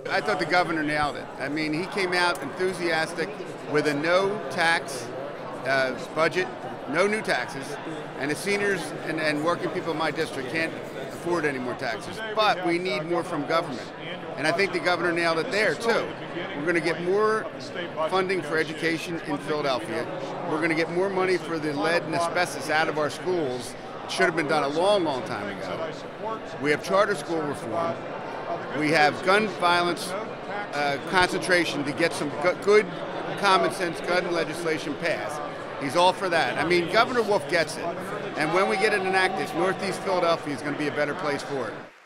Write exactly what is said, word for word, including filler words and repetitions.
I thought the governor nailed it. I mean, he came out enthusiastic with a no tax uh, budget, no new taxes, and the seniors and, and working people in my district can't afford any more taxes. But we need more from government. And I think the governor nailed it there, too. We're going to get more funding for education in Philadelphia. We're going to get more money for the lead and asbestos out of our schools. It should have been done a long, long time ago. We have charter school reform. We have gun violence uh, concentration to get some good common sense gun legislation passed. He's all for that. I mean, Governor Wolf gets it. And when we get it enacted, Northeast Philadelphia is going to be a better place for it.